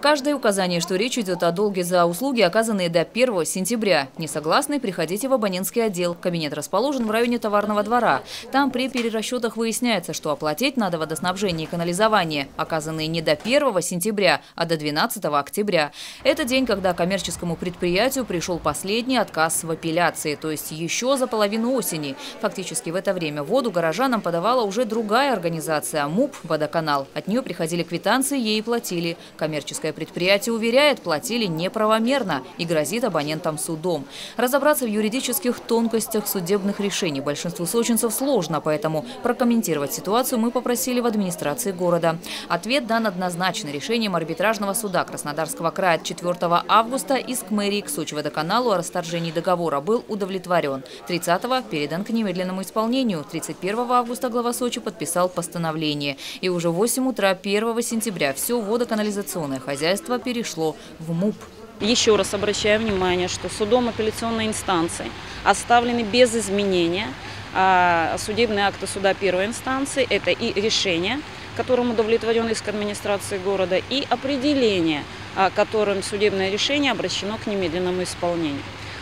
Каждое указание, что речь идет о долге за услуги, оказанные до 1 сентября. Не согласны? Приходите в абонентский отдел. Кабинет расположен в районе Товарного двора. Там при перерасчетах выясняется, что оплатить надо водоснабжение и канализование, оказанные не до 1 сентября, а до 12 октября. Это день, когда коммерческому предприятию пришел последний отказ в апелляции, то есть еще за половину осени. Фактически в это время воду горожанам подавала уже другая организация – МУП «Водоканал». От нее приходили квитанции, ей платили. Коммерческое предприятие уверяет, платили неправомерно и грозит абонентам судом. Разобраться в юридических тонкостях судебных решений большинству сочинцев сложно, поэтому прокомментировать ситуацию мы попросили в администрации города. Ответ дан однозначно. Решением арбитражного суда Краснодарского края от 4 августа иск мэрии к Сочи-водоканалу о расторжении договора был удовлетворен. 30-го передан к немедленному исполнению. 31 августа глава Сочи подписал постановление. И уже в 8 утра 1 сентября все водоканализационное хозяйство перешло в МУП. Еще раз обращаю внимание, что судом апелляционной инстанции оставлены без изменения судебные акты суда первой инстанции. Это и решение, которым удовлетворен иск администрации города, и определение, которым судебное решение обращено к немедленному исполнению.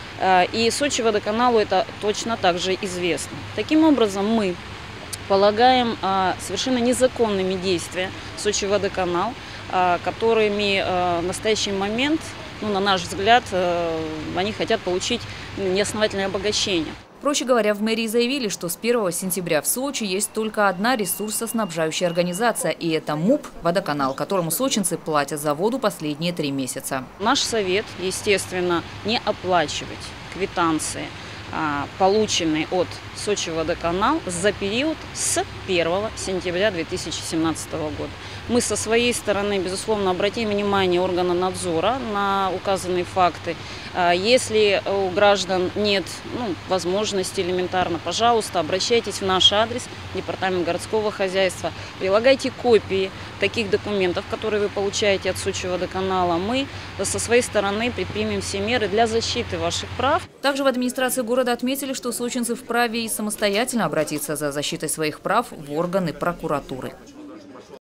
И Сочи-водоканалу это точно так же известно. Таким образом, мы полагаем совершенно незаконными действия Сочи-водоканал, которыми в настоящий момент, на наш взгляд, они хотят получить неосновательное обогащение. Проще говоря, в мэрии заявили, что с 1 сентября в Сочи есть только одна ресурсоснабжающая организация, и это МУП «Водоканал», которому сочинцы платят за воду последние 3 месяца. Наш совет, естественно, не оплачивать квитанции, полученные от Сочи-водоканал за период с 1 сентября 2017 года. Мы со своей стороны, безусловно, обратим внимание органа надзора на указанные факты. Если у граждан нет возможности элементарно, пожалуйста, обращайтесь в наш адрес, департамент городского хозяйства, прилагайте копии таких документов, которые вы получаете от Сочи-водоканала. Мы со своей стороны предпримем все меры для защиты ваших прав. Также в администрации города отметили, что сочинцы вправе и самостоятельно обратиться за защитой своих прав в органы прокуратуры.